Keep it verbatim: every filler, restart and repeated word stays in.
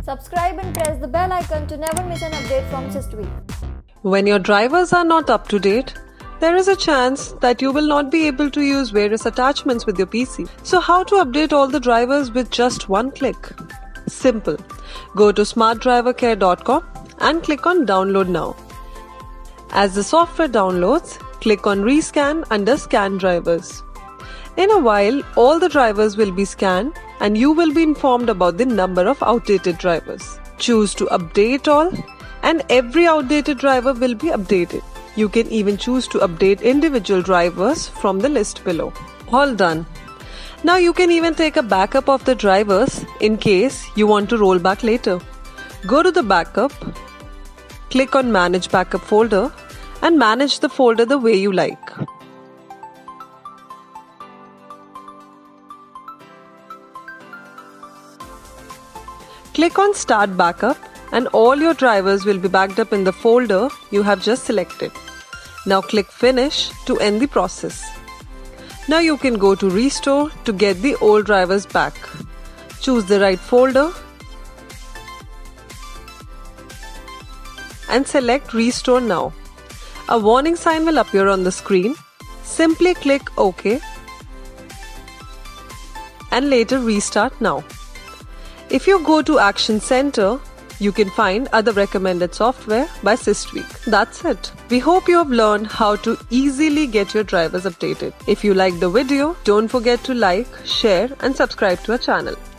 Subscribe and press the bell icon to never miss an update from SysTweak. When your drivers are not up to date, there is a chance that you will not be able to use various attachments with your P C. So how to update all the drivers with just one click? Simple. Go to smart driver care dot com and click on Download Now. As the software downloads, click on Rescan under Scan Drivers. In a while, all the drivers will be scanned and you will be informed about the number of outdated drivers. Choose to update all and every outdated driver will be updated. You can even choose to update individual drivers from the list below. All done. Now you can even take a backup of the drivers in case you want to roll back later. Go to the backup, click on Manage Backup Folder and manage the folder the way you like. Click on Start Backup and all your drivers will be backed up in the folder you have just selected. Now click Finish to end the process. Now you can go to Restore to get the old drivers back. Choose the right folder and select Restore Now. A warning sign will appear on the screen. Simply click OK and later Restart Now. If you go to Action Center, you can find other recommended software by SysTweak. That's it. We hope you have learned how to easily get your drivers updated. If you liked the video, don't forget to like, share and subscribe to our channel.